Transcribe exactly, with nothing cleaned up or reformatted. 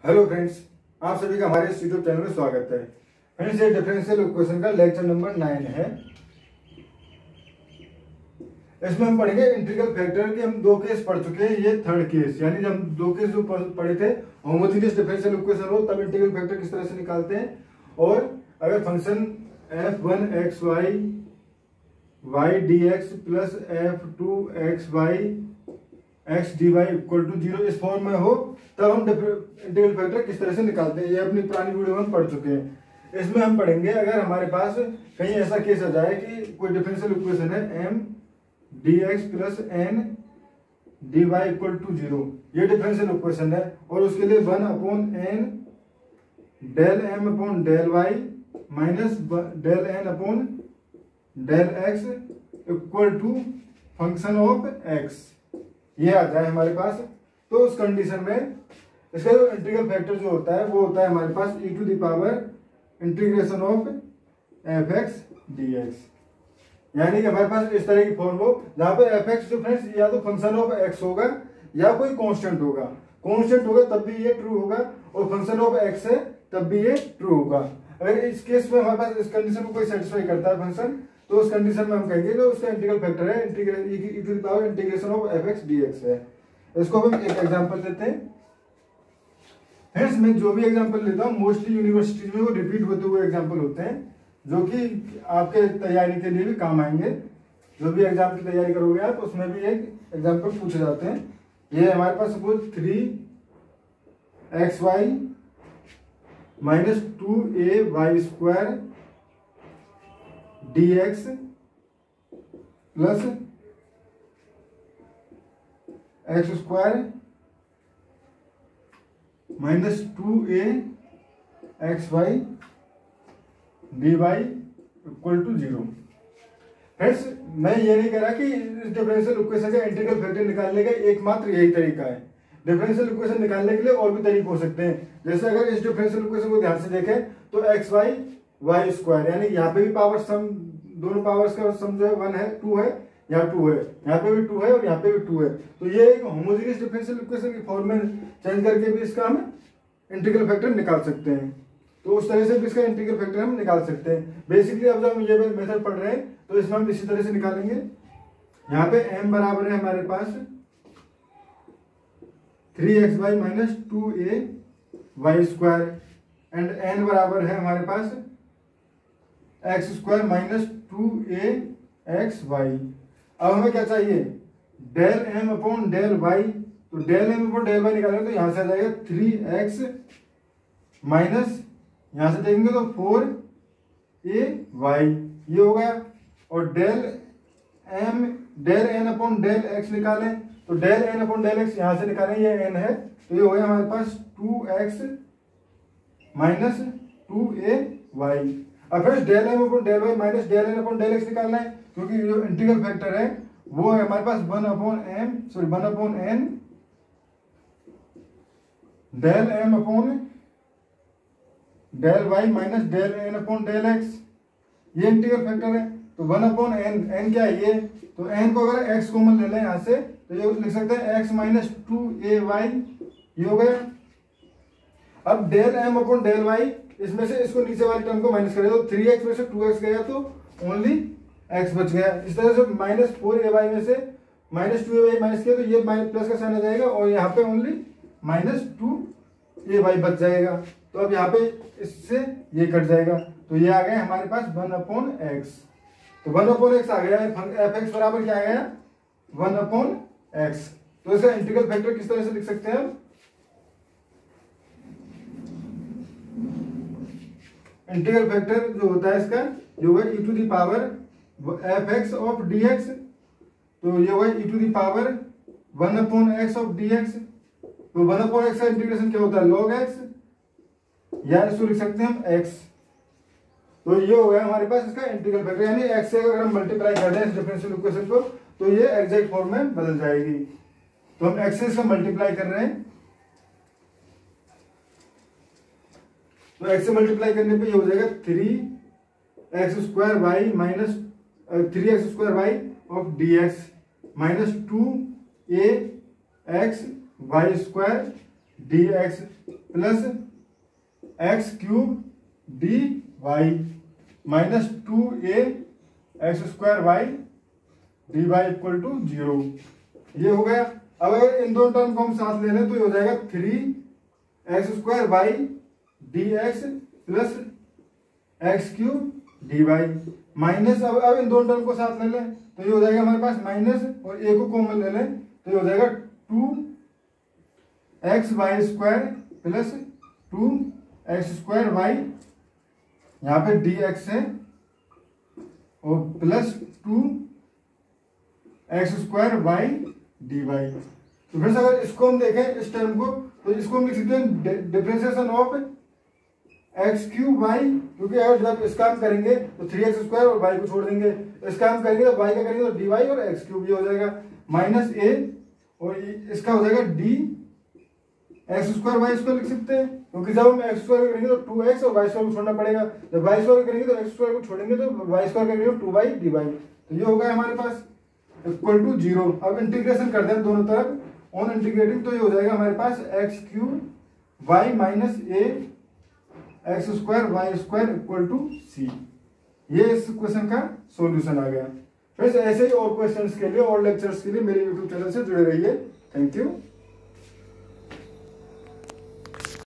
Hello friends, आप सभी का हमारे इस यूट्यूब चैनल में स्वागत है। फ्रेंड्स, ये डिफरेंशियल इक्वेशन का लेक्चर नंबर नाइन है। इसमें हम पढ़ेंगे इंटीग्रल फैक्टर के। हम दो केस पढ़ चुके हैं, ये थर्ड केस, यानी जब हम दो केस जो पढ़े थे, होमोजेनियस डिफरेंशियल इक्वेशन हो तब इंटीग्रल फैक्टर किस तरह से निकालते हैं, और अगर function F one X Y Y D X plus F two X Y X D Y equal to zero इस फॉर्म में हो तब हम इंटीग्रल फैक्टर किस तरह से निकालते हैं। ये अपनी पुरानी वीडियो में हम पढ़ चुके हैं। इसमें हम पढ़ेंगे अगर हमारे पास कहीं ऐसा केस आ जाए कि कोई डिफरेंशियल इक्वेशन है M D X plus N D Y equal to zero, ये डिफरेंशियल इक्वेशन है, और उसके लिए one upon N del M upon del Y minus del N upon del X equal to function of X, ये आ जाए हमारे पास। तो उस कंडीशन में इसका जो इंटीग्रल फैक्टर जो होता है वो होता है हमारे पास e to the power integration of F X D X, यानी कि हमारे पास इस तरह की फॉर्म हो जहां पे एफ एक्स जो फ्रेंड्स या तो फंक्शन ऑफ एक्स होगा या कोई कांस्टेंट होगा। कांस्टेंट होगा तब भी ये ट्रू होगा, और फंक्शन ऑफ एक्स है तब भी ये ट्रू होगा। अगर इस केस में हमारे पास इस कंडीशन को कोई सेटिस्फाई करता है फंक्शन, तो उस कंडीशन में हम कहेंगे कि उसका इंटीग्रल फैक्टर है integral e to the power integration of F X D X है। इसको हम एक एग्जांपल लेते हैं। फ्रेंड्स, मैं जो भी एग्जांपल लेता हूँ मोस्टली यूनिवर्सिटीज में वो रिपीट होते हुए एग्जांपल होते हैं, जो कि आपके तैयारी के लिए भी काम आएंगे। जो भी एग्जाम की तैयारी करोगे आप, उसमें भी एक एग्जांपल पूछे जाते हैं। ये हमारे पास suppose three X Y minus two A Y square D X plus X square minus two A X Y D Y equal to zero. Friends, मैं ये नहीं कह रहा कि इस डिफरेंशियल इक्वेशन का इंटीग्रल फैक्टर निकालने का एकमात्र यही तरीका है। डिफरेंशियल इक्वेशन निकालने के लिए और भी तरीके हो सकते हैं। जैसे अगर इस डिफरेंशियल इक्वेशन को ध्यान से देखें तो एक्स वाई वाई स्क्वायर, यानी यहाँ पे भी पावर सम, दोनों पावर्स का सम जो है वन है, टू है, यहाँ टू है, यहाँ पे भी टू है और यहाँ पे भी टू है। तो ये एक होमोजेनियस डिफरेंशियल इक्वेशन की फॉर्म में चेंज करके भी इसका हम इंटीग्रल फैक्टर निकाल सकते हैं। तो उस तरह से भी इसका इंटीग्रल फैक्टर हम निकाल सकते हैं। बेसिकली अब जब हम ये मेथड पढ़ रहे हैं तो इसमें हम इसी तरह से निकालेंगे। यहाँ पे m बराबर है हमारे पास three X Y minus two A Y square, and n बराबर है हमारे पास X square minus two A X Y. अब हमें क्या चाहिए, del M upon del Y. तो del M upon del Y निकालेंगे तो यहां से आ जाएगा थ्री एक्स माइनस, यहां से देखेंगे तो फोर ए वाई, ये हो गया। और del M del N upon del X निकालें तो del N upon del X यहां से निकालें, ये एन है, तो ये हो गया हमारे पास two X minus two A Y. अब फिर del M upon del Y minus del N upon del X निकालना है, क्योंकि जो इंटीग्रल फैक्टर है वो है हमारे पास one upon M sorry one upon N del M upon del Y minus del N upon del X, ये इंटीग्रल फैक्टर है। तो वन अपॉन एन, एन क्या है ये, तो एन को अगर एक्स कॉमन ले लें यहाँ से तो ये लिख सकते हैं X minus two A Y, ये हो गया। अब del M upon del Y, इसमें से इसको नीचे वाली टर्म को माइनस करें तो थ्री एक्स में से टू एक्स गया तो ओनली एक्स बच गया। इस तरह से माइनस फोर ए वाई में से minus two A Y minus किया तो ये प्लस का साइन आ जाएगा, और यहाँ पे only minus two A Y बच जाएगा। तो अब यहाँ पे इससे ये कट जाएगा, तो ये आ गया हमारे पास वन अपॉन एक्स। तो वन अपॉन एक्स आ गया, एफ एक्स बराबर क्या आ गया, वन अपॉन एक्स। तो इसका इंटीग्रल फैक्टर किस तरह से लिख सकते हैं, इंटीग्रल फैक्टर जो होता है इसका जो है e to the power F X of D X, तो ये होगा e to the power one upon X of D X. तो वन अपॉन एक्स का इंटीग्रेशन क्या होता है, लॉग एक्स, या इसको लिख सकते हैं हम एक्स। तो ये हो गया हमारे पास इसका इंटीग्रल फैक्टर, यानी एक्स से अगर हम मल्टीप्लाई कर दें इस डिफरेंशियल इक्वेशन को तो ये एग्जैक्ट फॉर्म में बदल जाएगी। तो हम एक्स से इसका मल्टीप्लाई कर रहे हैं, तो एक्स से मल्टीप्लाई करने पे ये हो जाएगा three X square Y minus three X square Y of D X minus two A X Y square D X plus X cube D Y minus two A X square Y D Y equal to zero. ये हो गया। अब अगर इन दोनों term को हम साथ ले लें तो ये हो जाएगा three X square Y D X plus X cube D Y minus, अब अब इन दोनों टर्म को साथ ले लें तो ये हो जाएगा हमारे पास माइनस, और ए को कॉमन ले लें तो ये हो जाएगा two X Y square plus two X square Y, यहाँ पे डी एक्स है, और plus two X square Y D Y. तो फिर से अगर इसको हम देखें इस टर्म को तो इसको हम लिख सकते हैं differentiation of X cube Y, क्योंकि अगर जब इसका हम करेंगे तो थ्री एक्स स्क्वायर और वाई को छोड़ देंगे, इसका हम करेंगे तो वाई का करेंगे तो डी वाई और एक्स क्यूब ये हो जाएगा माइनस ए, और इसका हो जाएगा D X square Y square लिख सकते हैं, क्योंकि जब हम एक्स स्क्वायर करेंगे तो टू एक्स और वाई स्क्वायर को छोड़ना पड़ेगा, जब वाई स्क्वायर करेंगे तो एक्स स्क्वायर को छोड़ेंगे तो वाई स्क्वायर करेंगे तो टू वाई डी वाई। तो ये होगा हमारे पास इक्वल टू जीरो। अब इंटीग्रेशन कर दें दोनों तरफ ऑन इंटीग्रेटिंग तो ये हो जाएगा हमारे पास X cube Y minus A X square Y square equal to C. ये इस क्वेश्चन का सॉल्यूशन आ गया। फिर ऐसे ही और क्वेश्चंस के लिए और लेक्चर्स के लिए मेरे यूट्यूब चैनल से जुड़े रहिए। Thank you.